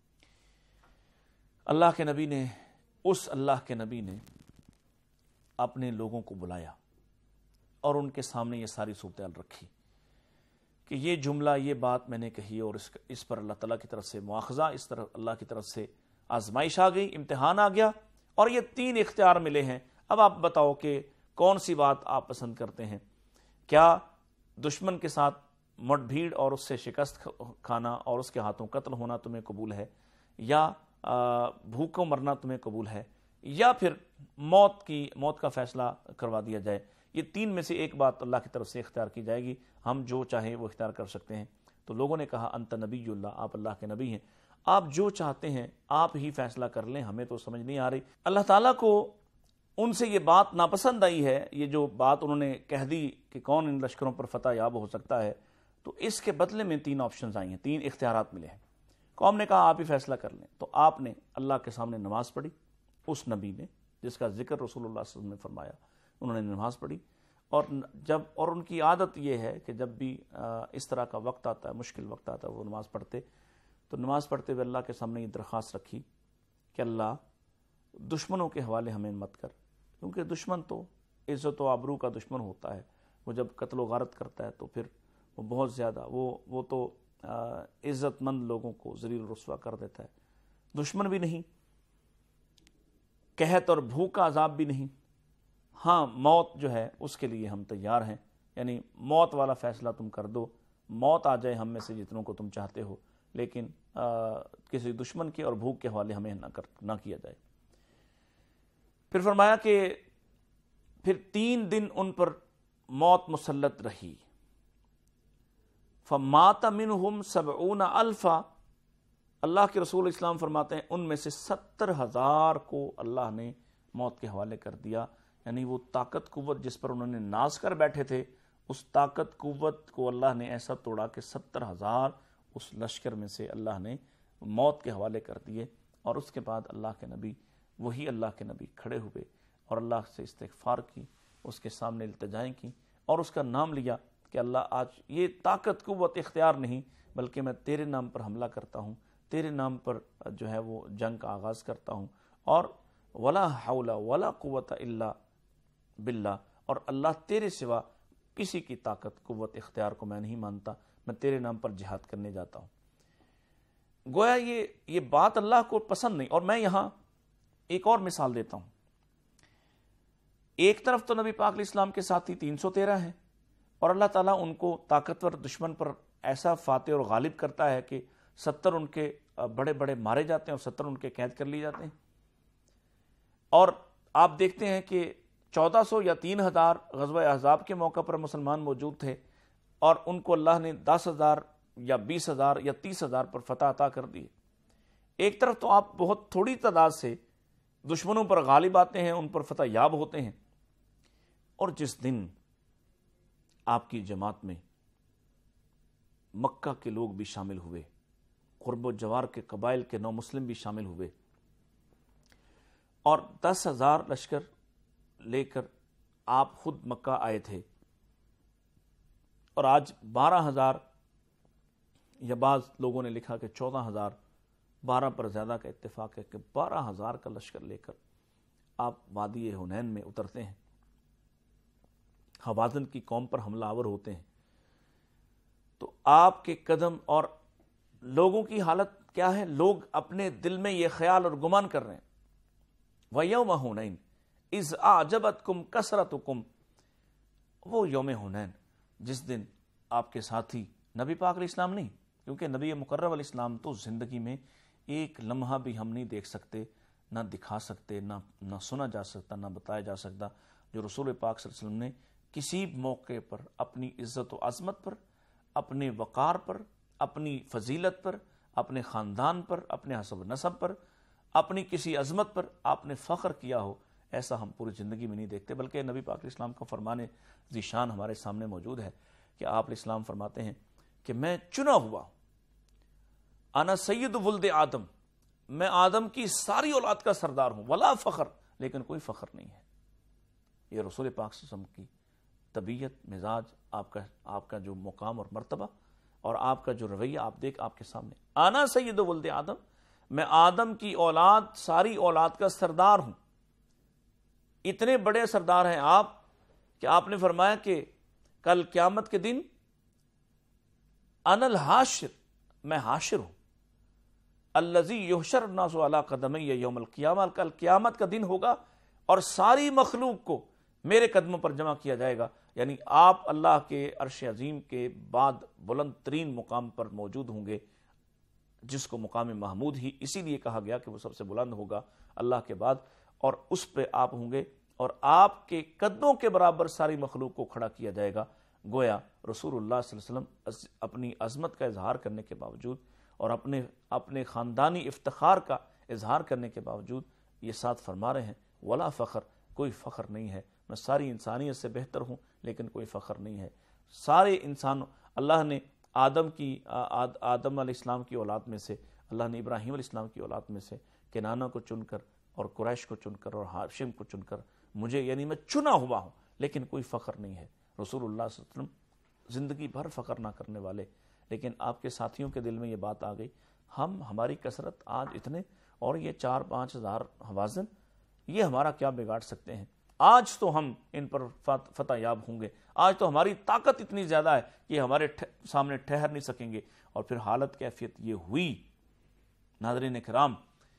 اللہ کے نبی نے اس اللہ کے نبی نے اپنے لوگوں کو بلایا اور ان کے سامنے یہ ساری صورتحال رکھی کہ یہ جملہ، یہ بات میں نے کہی اور اس اس پر اللہ تعالیٰ کی طرف سے مواخذہ، اس طرح اللہ کی طرف سے آزمائش آ گئی، امتحان آ گیا، اور یہ تین اختیار ملے ہیں. اب آپ بتاؤ کہ کون سی بات آپ پسند کرتے ہیں؟ کیا دشمن کے ساتھ مٹ بھیڑ اور اس سے شکست کھانا اور اس کے ہاتھوں قتل ہونا تمہیں قبول ہے، یا بھوکوں مرنا تمہیں قبول ہے، یا پھر موت کی موت کا فیصلہ کروا دیا جائے؟ یہ تین میں سے ایک بات اللہ کی طرف سے اختیار کی جائے گی، ہم جو چاہیں وہ اختیار کر سکتے ہیں. تو لوگوں نے کہا انت نبی اللہ، آپ اللہ کے نبی ہیں، آپ جو چاہتے ہیں آپ ہی فیصلہ کر لیں، ہمیں تو سمجھ نہیں آ رہی. اللہ تعالیٰ کو ان سے یہ بات ناپسند آئی ہے، یہ جو بات انہوں نے کہہ دی کہ کون ان لشکروں پر فتح یاب ہو سکتا ہے. تو اس کے بدلے میں تین آپشنز آئی ہیں، تین اختیارات ملے ہیں. قوم نے کہا آپ ہی فیصلہ کر لیں. تو آپ نے اللہ کے سامنے نماز پڑھی، اس نبی نے جس کا ذکر رسول اللہ صلی اللہ علیہ وسلم نے فرمایا، انہوں نے نماز پڑھی. اور جب اور ان کی عادت یہ ہے کہ جب بھی اس طرح کا وقت آتا ہے، مشکل وقت آتا ہے، وہ نماز پڑھتے. تو نماز پڑھتے ہوئے اللہ کے سامنے یہ درخواست رکھی کہ اللہ دشمنوں کے حوالے ہمیں مت کر، کیونکہ دشمن تو عزت و آبرو کا دشمن ہوتا ہے. وہ جب قتل و غارت کرتا ہے تو پھر وہ بہت زیادہ وہ وہ تو عزت مند لوگوں کو ذلیل و رسوا کر دیتا ہے. دشمن بھی نہیں، قحط اور بھوک کا عذاب بھی نہیں. ہاں موت جو ہے اس کے لیے ہم تیار ہیں، یعنی موت والا فیصلہ تم کر دو، موت آ جائے ہم میں سے جتنوں کو تم چاہتے ہو، لیکن آ, کسی دشمن کے اور بھوک کے حوالے ہمیں نہ, کر, نہ کیا جائے. پھر فرمایا کہ پھر تین دن ان پر موت مسلط رہی. فَمَاتَ مِنْهُمْ سَبْعُونَ أَلْفًا، اللہ کے رسول اسلام فرماتے ہیں ان میں سے ستر ہزار کو اللہ نے موت کے حوالے کر دیا. یعنی وہ طاقت قوت جس پر انہوں نے ناز کر بیٹھے تھے، اس طاقت قوت کو اللہ نے ایسا توڑا کہ ستر ہزار اس لشکر میں سے اللہ نے موت کے حوالے کر دیے. اور اس کے بعد اللہ کے نبی، وہی اللہ کے نبی کھڑے ہوئے اور اللہ سے استغفار کی، اس کے سامنے التجائیں کی اور اس کا نام لیا کہ اللہ آج یہ طاقت قوت اختیار نہیں، بلکہ میں تیرے نام پر حملہ کرتا ہوں، تیرے نام پر جو ہے وہ جنگ کا آغاز کرتا ہوں. اور ولا حول ولا قوت الا باللہ، اور اللہ تیرے سوا کسی کی طاقت قوت اختیار کو میں نہیں مانتا، میں تیرے نام پر جہاد کرنے جاتا ہوں. گویا یہ یہ بات اللہ کو پسند نہیں. اور میں یہاں ایک اور مثال دیتا ہوں. ایک طرف تو نبی پاک علیہ السلام کے ساتھی تین سو تیرہ ہیں، اور اللہ تعالیٰ ان کو طاقتور دشمن پر ایسا فاتح اور غالب کرتا ہے کہ ستر ان کے بڑے بڑے مارے جاتے ہیں اور ستر ان کے قید کر لیے جاتے ہیں. اور آپ دیکھتے ہیں کہ چودہ سو یا تین ہزار غزوہ احزاب کے موقع پر مسلمان موجود تھے، اور ان کو اللہ نے دس ہزار یا بیس ہزار یا تیس ہزار پر فتح عطا کر دی. ایک طرف تو آپ بہت تھوڑی تعداد سے دشمنوں پر غالب آتے ہیں، ان پر فتح یاب ہوتے ہیں، اور جس دن آپ کی جماعت میں مکہ کے لوگ بھی شامل ہوئے، قرب و جوار کے قبائل کے نو مسلم بھی شامل ہوئے، اور دس ہزار لشکر لے کر آپ خود مکہ آئے تھے، اور آج بارہ ہزار یا بعض لوگوں نے لکھا کہ چودہ ہزار، بارہ پر زیادہ کا اتفاق ہے کہ بارہ ہزار کا لشکر لے کر آپ وادی حنین میں اترتے ہیں، حوازن کی قوم پر حملہ آور ہوتے ہیں. تو آپ کے قدم اور لوگوں کی حالت کیا ہے؟ لوگ اپنے دل میں یہ خیال اور گمان کر رہے ہیں وَيَوْمَ حُنَيْنٍ اِذْ أَعْجَبَتْكُمْ كَثْرَتُكُمْ، وہ یوم حنین جس دن آپ کے ساتھی نبی پاک علیہ السلام نہیں، کیونکہ نبی مقرب علیہ السلام تو زندگی میں ایک لمحہ بھی ہم نہیں دیکھ سکتے، نہ دکھا سکتے، نہ نہ سنا جا سکتا، نہ بتایا جا سکتا، جو رسول پاک صلی اللہ علیہ وسلم نے کسی موقع پر اپنی عزت و عظمت پر، اپنے وقار پر، اپنی فضیلت پر، اپنے خاندان پر، اپنے حسب و نسب پر، اپنی کسی عظمت پر آپ نے فخر کیا ہو، ایسا ہم پوری زندگی میں نہیں دیکھتے. بلکہ نبی پاک علیہ السلام کا فرمان ذیشان ہمارے سامنے موجود ہے کہ آپ علیہ السلام فرماتے ہیں کہ میں چنا ہوا، انا سید ولد آدم، میں آدم کی ساری اولاد کا سردار ہوں، ولا فخر، لیکن کوئی فخر نہیں ہے. یہ رسول پاک صلی اللہ علیہ وسلم کی طبیعت، مزاج، آپ کا آپ کا جو مقام اور مرتبہ اور آپ کا جو رویہ آپ دیکھ آپ کے سامنے، آنا سید ولد آدم، میں آدم کی اولاد ساری اولاد کا سردار ہوں. اتنے بڑے سردار ہیں آپ کہ آپ نے فرمایا کہ کل قیامت کے دن انا الحاشر، میں حاشر ہوں. الذی یحشر الناس علی قدمی یوم القیامہ، کل قیامت کا دن ہوگا اور ساری مخلوق کو میرے قدموں پر جمع کیا جائے گا. یعنی آپ اللہ کے عرش عظیم کے بعد بلند ترین مقام پر موجود ہوں گے، جس کو مقام محمود ہی اسی لیے کہا گیا کہ وہ سب سے بلند ہوگا اللہ کے بعد، اور اس پہ آپ ہوں گے اور آپ کے قدموں کے برابر ساری مخلوق کو کھڑا کیا جائے گا. گویا رسول اللہ صلی اللہ علیہ وسلم اپنی عظمت کا اظہار کرنے کے باوجود اور اپنے اپنے خاندانی افتخار کا اظہار کرنے کے باوجود یہ ساتھ فرما رہے ہیں ولا فخر، کوئی فخر نہیں ہے، میں ساری انسانیت سے بہتر ہوں لیکن کوئی فخر نہیں ہے. سارے انسان اللہ نے آدم کی آدم علیہ السلام کی اولاد میں سے، اللہ نے ابراہیم علیہ السلام کی اولاد میں سے کنانہ کو چن کر اور قریش کو چن کر اور ہاشم کو چن کر مجھے، یعنی میں چنا ہوا ہوں لیکن کوئی فخر نہیں ہے. رسول اللہ صلی اللہ علیہ وسلم زندگی بھر فخر نہ کرنے والے، لیکن آپ کے ساتھیوں کے دل میں یہ بات آ گئی، ہم ہماری کثرت آج اتنے اور یہ چار پانچ ہزار حوازن، یہ ہمارا کیا بگاڑ سکتے ہیں؟ آج تو ہم ان پر فتح یاب ہوں گے، آج تو ہماری طاقت اتنی زیادہ ہے کہ ہمارے سامنے ٹھہر نہیں سکیں گے. اور پھر حالت کیفیت یہ ہوئی. ناظرین کرام،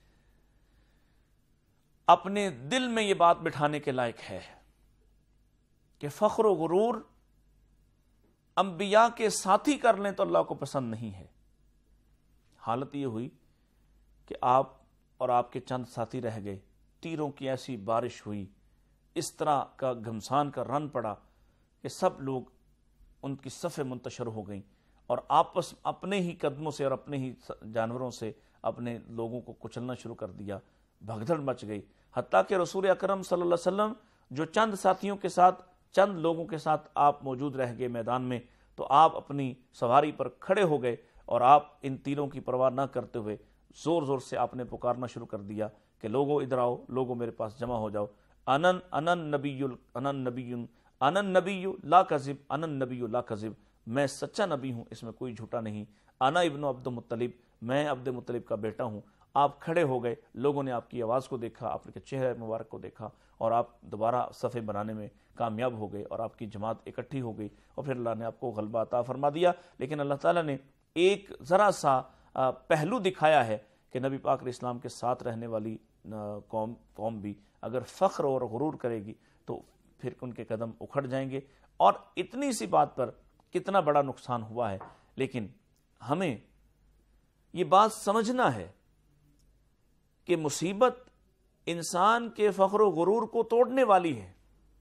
اپنے دل میں یہ بات بٹھانے کے لائق ہے کہ فخر و غرور انبیاء کے ساتھی کر لیں تو اللہ کو پسند نہیں ہے. حالت یہ ہوئی کہ آپ اور آپ کے چند ساتھی رہ گئے، تیروں کی ایسی بارش ہوئی، اس طرح کا گھمسان کا رن پڑا کہ سب لوگ ان کی صفیں منتشر ہو گئیں اور آپس اپنے ہی قدموں سے اور اپنے ہی جانوروں سے اپنے لوگوں کو کچلنا شروع کر دیا. بھگدڑ مچ گئی، حتیٰ کہ رسول اکرم صلی اللہ علیہ وسلم جو چند ساتھیوں کے ساتھ، چند لوگوں کے ساتھ آپ موجود رہ گئے میدان میں، تو آپ اپنی سواری پر کھڑے ہو گئے اور آپ ان تیروں کی پرواہ نہ کرتے ہوئے زور زور سے آپ نے پکارنا شروع کر دیا کہ لوگوں ادھر آؤ، لوگوں میرے پاس جمع ہو جاؤ. انن انن نبی انن نبی انن نبی لا کذب، انن نبی لا کذب، میں سچا نبی ہوں، اس میں کوئی جھوٹا نہیں. انا ابن عبد المطلب، میں عبد المطلب کا بیٹا ہوں. آپ کھڑے ہو گئے، لوگوں نے آپ کی آواز کو دیکھا، آپ کے چہرے مبارک کو دیکھا اور آپ دوبارہ صفے بنانے میں کامیاب ہو گئے اور آپ کی جماعت اکٹھی ہو گئی اور پھر اللہ نے آپ کو غلبہ عطا فرما دیا. لیکن اللہ تعالیٰ نے ایک ذرا سا پہلو دکھایا ہے کہ نبی پاک علیہ السلام کے ساتھ رہنے والی قوم قوم بھی اگر فخر اور غرور کرے گی تو پھر ان کے قدم اکھڑ جائیں گے. اور اتنی سی بات پر کتنا بڑا نقصان ہوا ہے. لیکن ہمیں یہ بات سمجھنا ہے کہ مصیبت انسان کے فخر و غرور کو توڑنے والی ہے،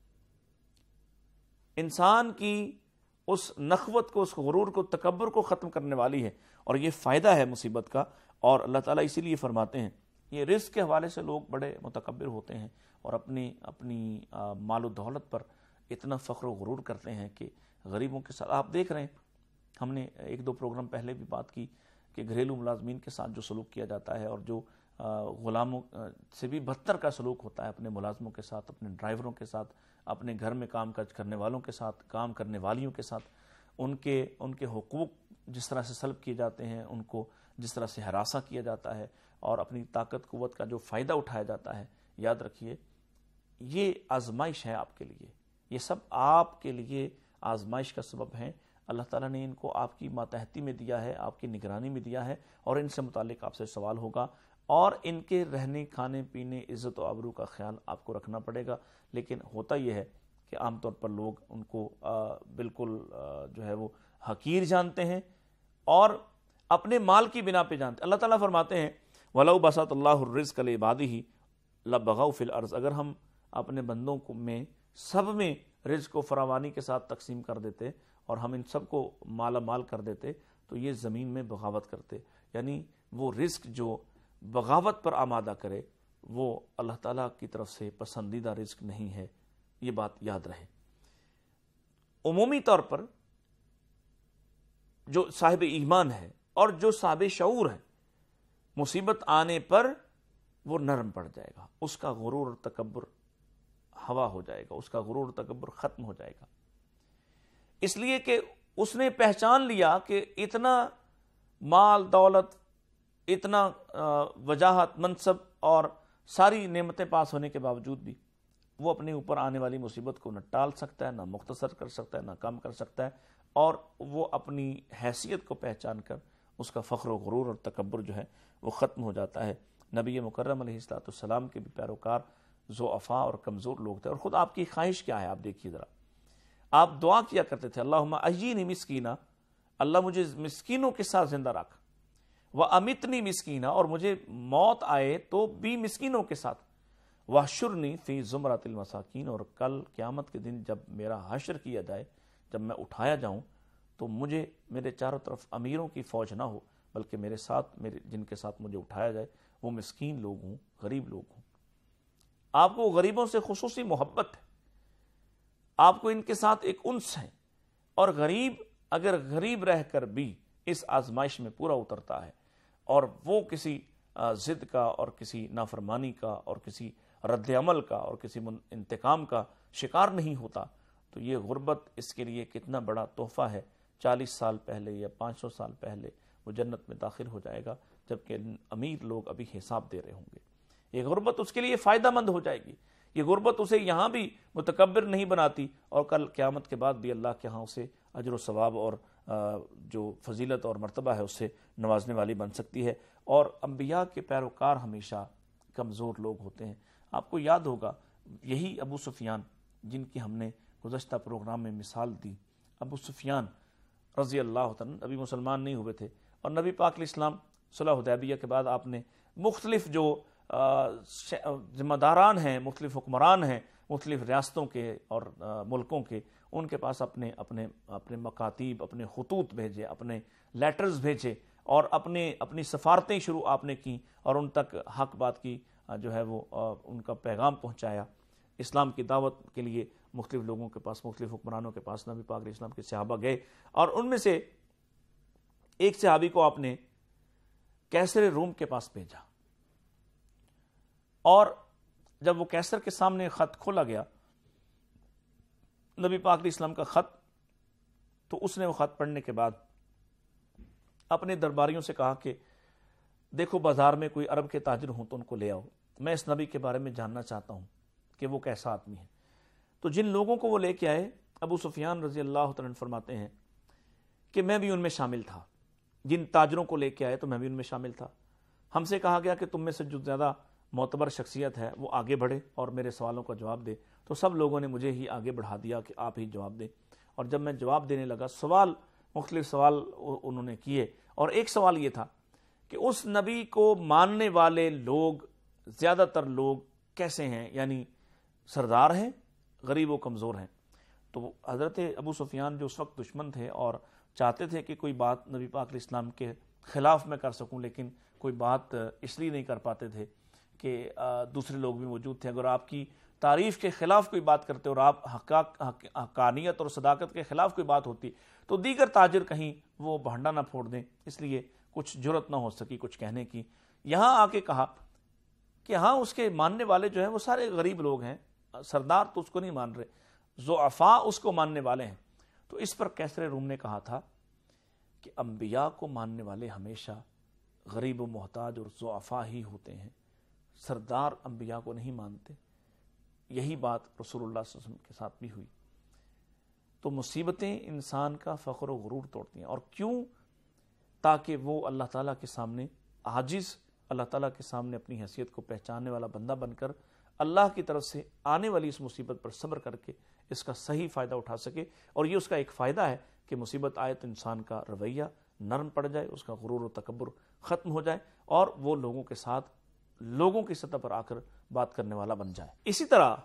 انسان کی اس نخوت کو، اس غرور کو، تکبر کو ختم کرنے والی ہے. اور یہ فائدہ ہے مصیبت کا. اور اللہ تعالیٰ اسی لیے فرماتے ہیں، یہ رزق کے حوالے سے لوگ بڑے متکبر ہوتے ہیں اور اپنی اپنی مال و دولت پر اتنا فخر و غرور کرتے ہیں کہ غریبوں کے ساتھ آپ دیکھ رہے ہیں. ہم نے ایک دو پروگرام پہلے بھی بات کی کہ گھریلو ملازمین کے ساتھ جو سلوک کیا جاتا ہے اور جو غلاموں سے بھی بدتر کا سلوک ہوتا ہے اپنے ملازموں کے ساتھ، اپنے ڈرائیوروں کے ساتھ، اپنے گھر میں کام کاج کرنے والوں کے ساتھ، کام کرنے والیوں کے ساتھ، ان کے ان کے حقوق جس طرح سے سلب کیے جاتے ہیں، ان کو جس طرح سے ہراساں کیا جاتا ہے اور اپنی طاقت قوت کا جو فائدہ اٹھایا جاتا ہے. یاد رکھیے یہ آزمائش ہے آپ کے لیے، یہ سب آپ کے لیے آزمائش کا سبب ہیں. اللہ تعالیٰ نے ان کو آپ کی ماتحتی میں دیا ہے، آپ کی نگرانی میں دیا ہے اور ان سے متعلق آپ سے سوال ہوگا اور ان کے رہنے کھانے پینے عزت و آبرو کا خیال آپ کو رکھنا پڑے گا. لیکن ہوتا یہ ہے کہ عام طور پر لوگ ان کو بالکل جو ہے وہ حقیر جانتے ہیں اور اپنے مال کی بنا پہ جانتے ہیں. اللہ تعالیٰ فرماتے ہیں وَلَوْ بَسَطَ اللَّهُ الرِّزْقَ لِعِبَادِهِ لَبَغَوْا فِي الْأَرْضِ، اگر ہم اپنے بندوں کو میں سب میں رزق و فراوانی کے ساتھ تقسیم کر دیتے اور ہم ان سب کو مالا مال کر دیتے تو یہ زمین میں بغاوت کرتے. یعنی وہ رزق جو بغاوت پر آمادہ کرے وہ اللہ تعالیٰ کی طرف سے پسندیدہ رزق نہیں ہے. یہ بات یاد رہے. عمومی طور پر جو صاحب ایمان ہے اور جو صاحب شعور ہے، مصیبت آنے پر وہ نرم پڑ جائے گا، اس کا غرور اور تکبر ہوا ہو جائے گا، اس کا غرور اور تکبر ختم ہو جائے گا. اس لیے کہ اس نے پہچان لیا کہ اتنا مال دولت، اتنا وجاہت، منصب اور ساری نعمتیں پاس ہونے کے باوجود بھی وہ اپنے اوپر آنے والی مصیبت کو نہ ٹال سکتا ہے، نہ مختصر کر سکتا ہے، نہ کم کر سکتا ہے، اور وہ اپنی حیثیت کو پہچان کر اس کا فخر و غرور اور تکبر جو ہے وہ ختم ہو جاتا ہے۔ نبی مکرم علیہ الصلوۃ والسلام کے بھی پیروکار ضعفاء اور کمزور لوگ تھے، اور خود آپ کی خواہش کیا ہے آپ دیکھیے ذرا، آپ دعا کیا کرتے تھے اللہم احیینی مسکینا، اللہ مجھے مسکینوں کے ساتھ زندہ رکھ، وَأَمِتْنِي مسکینہ، اور مجھے موت آئے تو بھی مسکینوں کے ساتھ، وَحْشُرْنِي فِي زُمْرَةِ الْمَسَاكِينَ، اور کل قیامت کے دن جب میرا حشر کیا جائے، جب میں اٹھایا جاؤں تو مجھے میرے چاروں طرف امیروں کی فوج نہ ہو، بلکہ میرے ساتھ میرے جن کے ساتھ مجھے اٹھایا جائے وہ مسکین لوگ ہوں، غریب لوگ ہوں۔ آپ کو غریبوں سے خصوصی محبت ہے، آپ کو ان کے ساتھ ایک انس ہے، اور غریب اگر غریب رہ کر بھی اس آزمائش میں پورا اترتا ہے اور وہ کسی ضد کا اور کسی نافرمانی کا اور کسی رد عمل کا اور کسی انتقام کا شکار نہیں ہوتا، تو یہ غربت اس کے لیے کتنا بڑا تحفہ ہے۔ چالیس سال پہلے یا پانچ سو سال پہلے وہ جنت میں داخل ہو جائے گا، جبکہ امیر لوگ ابھی حساب دے رہے ہوں گے۔ یہ غربت اس کے لیے فائدہ مند ہو جائے گی، یہ غربت اسے یہاں بھی متکبر نہیں بناتی، اور کل قیامت کے بعد بھی اللہ کے ہاں اسے اجر و ثواب اور جو فضیلت اور مرتبہ ہے اس سے نوازنے والی بن سکتی ہے۔ اور انبیاء کے پیروکار ہمیشہ کمزور لوگ ہوتے ہیں۔ آپ کو یاد ہوگا یہی ابو سفیان جن کی ہم نے گزشتہ پروگرام میں مثال دی، ابو سفیان رضی اللہ تعالیٰ ابھی مسلمان نہیں ہوئے تھے، اور نبی پاک علیہ السلام صلح حدیبیہ کے بعد آپ نے مختلف جو ذمہ داران ہیں، مختلف حکمران ہیں مختلف ریاستوں کے اور ملکوں کے، ان کے پاس اپنے اپنے اپنے مکاتیب، اپنے خطوط بھیجے، اپنے لیٹرز بھیجے، اور اپنے اپنی سفارتیں شروع آپ نے کی، اور ان تک حق بات کی جو ہے وہ ان کا پیغام پہنچایا۔ اسلام کی دعوت کے لیے مختلف لوگوں کے پاس، مختلف حکمرانوں کے پاس نبی پاک علیہ السلام کے صحابہ گئے، اور ان میں سے ایک صحابی کو آپ نے کیسر روم کے پاس بھیجا، اور جب وہ کیسر کے سامنے خط کھولا گیا، نبی پاک علیہ السلام کا خط، تو اس نے وہ خط پڑھنے کے بعد اپنے درباریوں سے کہا کہ دیکھو بازار میں کوئی عرب کے تاجر ہوں تو ان کو لے آؤ، میں اس نبی کے بارے میں جاننا چاہتا ہوں کہ وہ کیسا آدمی ہے۔ تو جن لوگوں کو وہ لے کے آئے، ابو سفیان رضی اللہ تعالیٰ عنہ فرماتے ہیں کہ میں بھی ان میں شامل تھا، جن تاجروں کو لے کے آئے تو میں بھی ان میں شامل تھا۔ ہم سے کہا گیا کہ تم میں سے جو زیادہ معتبر شخصیت ہے وہ آگے بڑھے اور میرے سوالوں کا جواب دے، تو سب لوگوں نے مجھے ہی آگے بڑھا دیا کہ آپ ہی جواب دیں۔ اور جب میں جواب دینے لگا، سوال مختلف سوال انہوں نے کیے، اور ایک سوال یہ تھا کہ اس نبی کو ماننے والے لوگ زیادہ تر لوگ کیسے ہیں، یعنی سردار ہیں، غریب و کمزور ہیں۔ تو حضرت ابو سفیان جو اس وقت دشمن تھے اور چاہتے تھے کہ کوئی بات نبی پاک علیہ السلام کے خلاف میں کر سکوں، لیکن کوئی بات اس لیے نہیں کر پاتے تھے کہ دوسرے لوگ بھی موجود تھے۔ اگر آپ کی تعریف کے خلاف کوئی بات کرتے اور آپ حقانیت اور صداقت کے خلاف کوئی بات ہوتی تو دیگر تاجر کہیں وہ بھانڈا نہ پھوڑ دیں، اس لیے کچھ جرت نہ ہو سکی کچھ کہنے کی۔ یہاں آ کے کہا کہ ہاں اس کے ماننے والے جو ہیں وہ سارے غریب لوگ ہیں، سردار تو اس کو نہیں مان رہے، ضعفاء اس کو ماننے والے ہیں۔ تو اس پر کیسر روم نے کہا تھا کہ انبیاء کو ماننے والے ہمیشہ غریب و محتاج اور ضعفاء ہی ہوتے ہیں، سردار انبیاء کو نہیں مانتے۔ یہی بات رسول اللہ صلی اللہ علیہ وسلم کے ساتھ بھی ہوئی۔ تو مصیبتیں انسان کا فخر و غرور توڑتی ہیں، اور کیوں؟ تاکہ وہ اللہ تعالیٰ کے سامنے عاجز، اللہ تعالیٰ کے سامنے اپنی حیثیت کو پہچاننے والا بندہ بن کر اللہ کی طرف سے آنے والی اس مصیبت پر صبر کر کے اس کا صحیح فائدہ اٹھا سکے۔ اور یہ اس کا ایک فائدہ ہے کہ مصیبت آئے تو انسان کا رویہ نرم پڑ جائے، اس کا غرور و تکبر ختم ہو جائے، اور وہ لوگوں کے ساتھ لوگوں کی سطح پر آ کر بات کرنے والا بن جائے۔ اسی طرح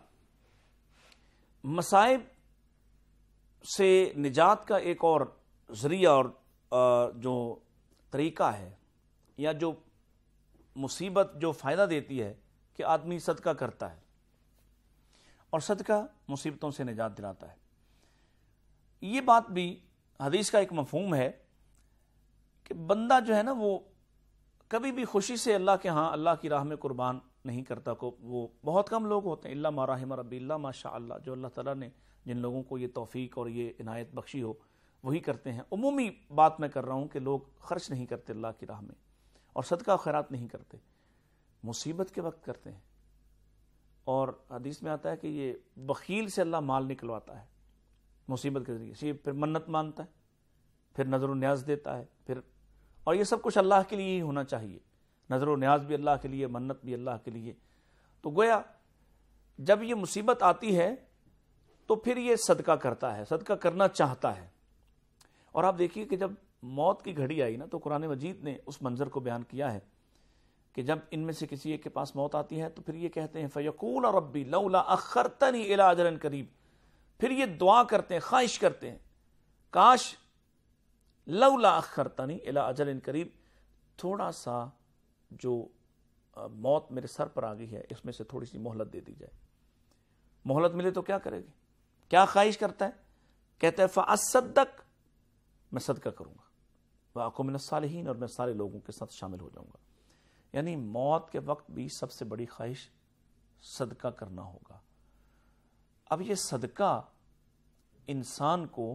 مصائب سے نجات کا ایک اور ذریعہ اور جو طریقہ ہے، یا جو مصیبت جو فائدہ دیتی ہے کہ آدمی صدقہ کرتا ہے، اور صدقہ مصیبتوں سے نجات دلاتا ہے۔ یہ بات بھی حدیث کا ایک مفہوم ہے کہ بندہ جو ہے نا وہ کبھی بھی خوشی سے اللہ کے ہاں اللہ کی راہ میں قربان نہیں کرتا کو وہ بہت کم لوگ ہوتے ہیں، الا ما رحم ربی، الا ماشاء اللہ، جو اللہ تعالیٰ نے جن لوگوں کو یہ توفیق اور یہ عنایت بخشی ہو وہی کرتے ہیں۔ عمومی بات میں کر رہا ہوں کہ لوگ خرچ نہیں کرتے اللہ کی راہ میں اور صدقہ خیرات نہیں کرتے، مصیبت کے وقت کرتے ہیں۔ اور حدیث میں آتا ہے کہ یہ بخیل سے اللہ مال نکلواتا ہے مصیبت کے ذریعے سے، پھر منت مانتا ہے، پھر نظر و نیاز دیتا ہے، پھر اور یہ سب کچھ اللہ کے لیے ہی ہونا چاہیے، نظر و نیاز بھی اللہ کے لیے، منت بھی اللہ کے لیے۔ تو گویا جب یہ مصیبت آتی ہے تو پھر یہ صدقہ کرتا ہے، صدقہ کرنا چاہتا ہے۔ اور آپ دیکھیے کہ جب موت کی گھڑی آئی نا تو قرآن مجید نے اس منظر کو بیان کیا ہے کہ جب ان میں سے کسی ایک کے پاس موت آتی ہے تو پھر یہ کہتے ہیں فَيَقُولَ رَبِّ لَوْلَا أَخَّرْتَنِي إِلَىٰ أَجَلٍ قَرِيبٍ، پھر یہ دعا کرتے ہیں، خواہش کرتے ہیں، کاش لولا اخرتنی الی اجل قریب، تھوڑا سا جو موت میرے سر پر آ گئی ہے اس میں سے تھوڑی سی مہلت دے دی جائے۔ مہلت ملے تو کیا کرے گی؟ کیا خواہش کرتا ہے؟ کہتا ہے فاصدق، میں صدقہ کروں گا، واکون من الصالحین، اور میں سارے لوگوں کے ساتھ شامل ہو جاؤں گا۔ یعنی موت کے وقت بھی سب سے بڑی خواہش صدقہ کرنا ہوگا۔ اب یہ صدقہ انسان کو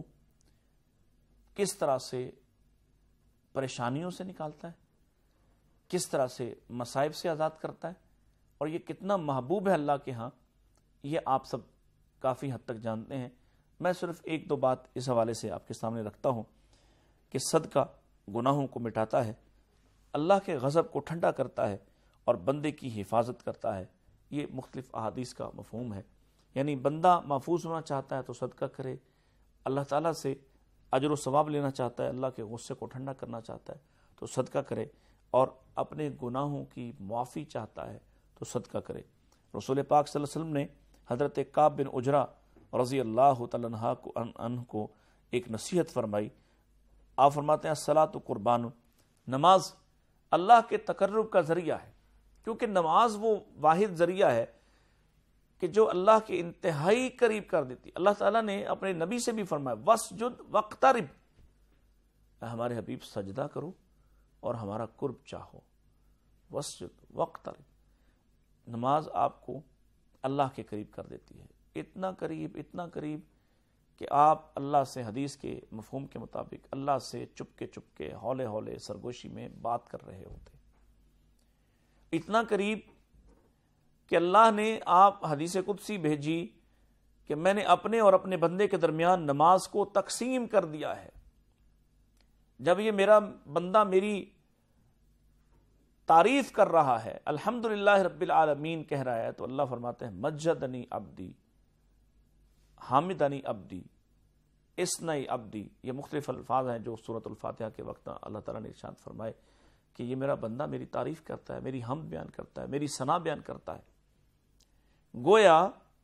کس طرح سے پریشانیوں سے نکالتا ہے، کس طرح سے مصائب سے آزاد کرتا ہے، اور یہ کتنا محبوب ہے اللہ کے ہاں، یہ آپ سب کافی حد تک جانتے ہیں۔ میں صرف ایک دو بات اس حوالے سے آپ کے سامنے رکھتا ہوں کہ صدقہ گناہوں کو مٹاتا ہے، اللہ کے غضب کو ٹھنڈا کرتا ہے اور بندے کی حفاظت کرتا ہے۔ یہ مختلف احادیث کا مفہوم ہے، یعنی بندہ محفوظ ہونا چاہتا ہے تو صدقہ کرے، اللہ تعالیٰ سے اجر و ثواب لینا چاہتا ہے، اللہ کے غصے کو ٹھنڈا کرنا چاہتا ہے تو صدقہ کرے، اور اپنے گناہوں کی معافی چاہتا ہے تو صدقہ کرے۔ رسول پاک صلی اللہ علیہ وسلم نے حضرت کعب بن عجرہ رضی اللہ تعالیٰ عنہ کو عنہ کو ایک نصیحت فرمائی۔ آپ فرماتے ہیں الصلاۃ قربان، نماز اللہ کے تقرب کا ذریعہ ہے، کیونکہ نماز وہ واحد ذریعہ ہے کہ جو اللہ کے انتہائی قریب کر دیتی۔ اللہ تعالیٰ نے اپنے نبی سے بھی فرمایا وَاسْجُدْ وَاقْتَرِبْ، ہمارے حبیب سجدہ کرو اور ہمارا قرب چاہو۔ وَاسْجُدْ وَاقْتَرِبْ، نماز آپ کو اللہ کے قریب کر دیتی ہے، اتنا قریب اتنا قریب کہ آپ اللہ سے حدیث کے مفہوم کے مطابق اللہ سے چپکے چپکے ہولے ہولے سرگوشی میں بات کر رہے ہوتے، اتنا قریب کہ اللہ نے آپ حدیث قدسی بھیجی کہ میں نے اپنے اور اپنے بندے کے درمیان نماز کو تقسیم کر دیا ہے۔ جب یہ میرا بندہ میری تعریف کر رہا ہے، الحمدللہ رب العالمین کہہ رہا ہے، تو اللہ فرماتے ہیں مجدنی عبدی، حامدنی عبدی، اسنئی عبدی۔ یہ مختلف الفاظ ہیں جو سورۃ الفاتحہ کے وقت اللہ تعالیٰ نے ارشاد فرمائے کہ یہ میرا بندہ میری تعریف کرتا ہے، میری حمد بیان کرتا ہے، میری ثنا بیان کرتا ہے۔ گویا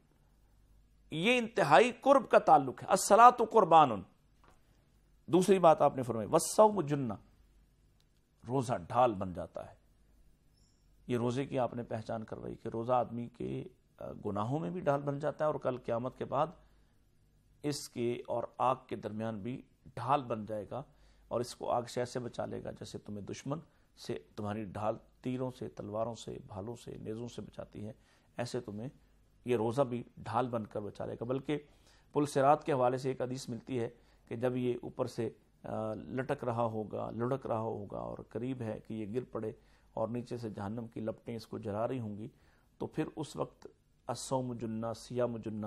یہ انتہائی قرب کا تعلق ہے۔ الصلاۃ قربان۔ دوسری بات آپ نے فرمائی والصوم جنہ، روزہ ڈھال بن جاتا ہے۔ یہ روزے کی آپ نے پہچان کروائی کہ روزہ آدمی کے گناہوں میں بھی ڈھال بن جاتا ہے، اور کل قیامت کے بعد اس کے اور آگ کے درمیان بھی ڈھال بن جائے گا، اور اس کو آگ سے ایسے بچا لے گا جیسے تمہیں دشمن سے تمہاری ڈھال تیروں سے، تلواروں سے، بھالوں سے، نیزوں سے بچاتی ہے، ایسے تمہیں یہ روزہ بھی ڈھال بن کر بچا لے گا۔ بلکہ پل صراط کے حوالے سے ایک حدیث ملتی ہے کہ جب یہ اوپر سے لٹک رہا ہوگا، لڑک رہا ہوگا اور قریب ہے کہ یہ گر پڑے اور نیچے سے جہنم کی لپٹیں اس کو جلا رہی ہوں گی، تو پھر اس وقت الصوم جنہ، سیام جنہ،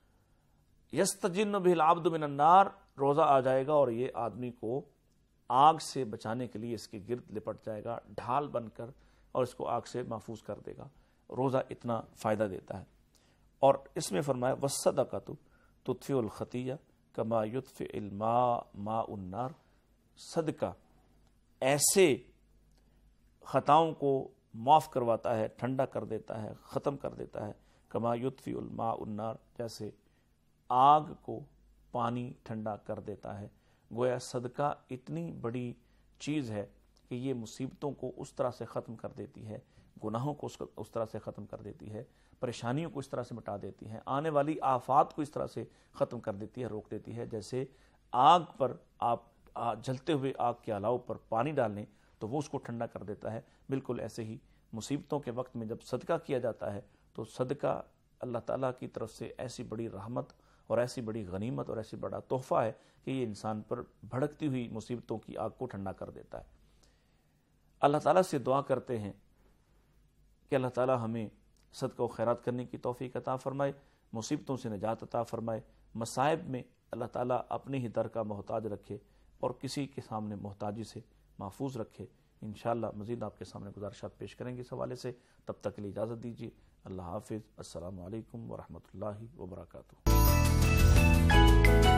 یستجن بہ العبد من النار، روزہ آ جائے گا اور یہ آدمی کو آگ سے بچانے کے لیے اس کے گرد لپٹ جائے گا ڈھال بن کر، اور اس کو آگ سے محفوظ کر دے گا۔ روزہ اتنا فائدہ دیتا ہے۔ اور اس میں فرمایا والصدقۃ تطفئ الخطیہ کما یطفئ الماء ماء النار، صدقہ ایسے خطاؤں کو معاف کرواتا ہے، ٹھنڈا کر دیتا ہے، ختم کر دیتا ہے، کما یطفئ الماء النار، جیسے آگ کو پانی ٹھنڈا کر دیتا ہے۔ گویا صدقہ اتنی بڑی چیز ہے کہ یہ مصیبتوں کو اس طرح سے ختم کر دیتی ہے، گناہوں کو اس طرح سے ختم کر دیتی ہے، پریشانیوں کو اس طرح سے مٹا دیتی ہے، آنے والی آفات کو اس طرح سے ختم کر دیتی ہے، روک دیتی ہے۔ جیسے آگ پر آپ جلتے ہوئے آگ کے علاوہ پر پانی ڈال لیں تو وہ اس کو ٹھنڈا کر دیتا ہے، بالکل ایسے ہی مصیبتوں کے وقت میں جب صدقہ کیا جاتا ہے تو صدقہ اللہ تعالیٰ کی طرف سے ایسی بڑی رحمت اور ایسی بڑی غنیمت اور ایسی بڑا تحفہ ہے کہ یہ انسان پر بھڑکتی ہوئی مصیبتوں کی آگ کو ٹھنڈا کر دیتا ہے۔ اللہ تعالیٰ سے دعا کرتے ہیں کہ اللہ تعالیٰ ہمیں صدقہ و خیرات کرنے کی توفیق عطا فرمائے، مصیبتوں سے نجات عطا فرمائے، مصائب میں اللہ تعالیٰ اپنے ہی در کا محتاج رکھے اور کسی کے سامنے محتاجی سے محفوظ رکھے۔ انشاءاللہ مزید آپ کے سامنے گزارشات پیش کریں گے اس حوالے سے، تب تک کے لیے اجازت دیجیے۔ اللہ حافظ، السلام علیکم ورحمۃ اللہ وبرکاتہ۔